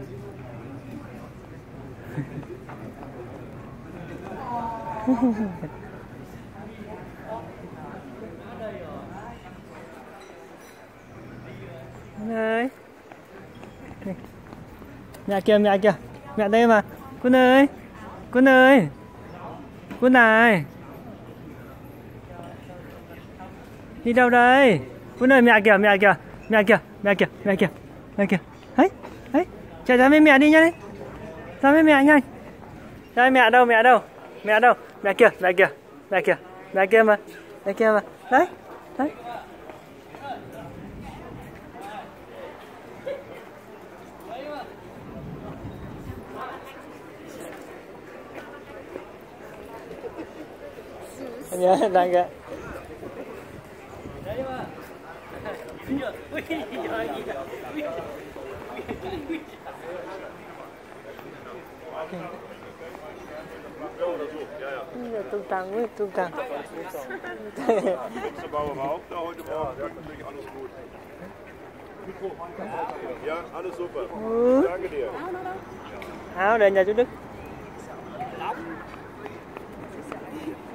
ơi, mẹ kìa, mẹ đây mà, Quân ơi, Quân này, đi đâu đây, Quân ơi, mẹ kìa, đấy, chạy ra với mẹ đi nhanh, ra với mẹ nhanh, đây mẹ đâu, mẹ kìa mà, đấy. Nhớ đang kìa. Tung tăng. Ja, alles super. Danke dir. Áo để nhà chú Đức.